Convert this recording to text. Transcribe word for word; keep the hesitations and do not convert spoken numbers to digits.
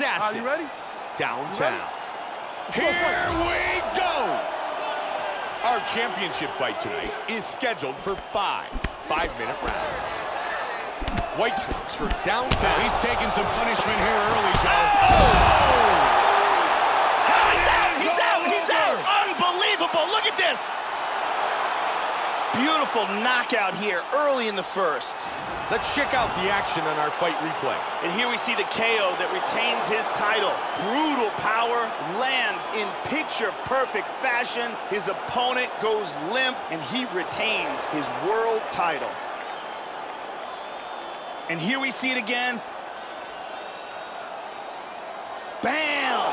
assassin. Are you ready? Downtown. You ready? Here we go! Our championship fight tonight is scheduled for five five-minute rounds. White trunks for downtown. He's taking some punishment here early, Joe. Oh! He's out! He's out! He's out! Unbelievable! Look at this! Beautiful knockout here early in the first. Let's check out the action on our fight replay. And here we see the K O that retains his title. Brutal power, lands in picture-perfect fashion. His opponent goes limp, and he retains his world title. And here we see it again. Bam!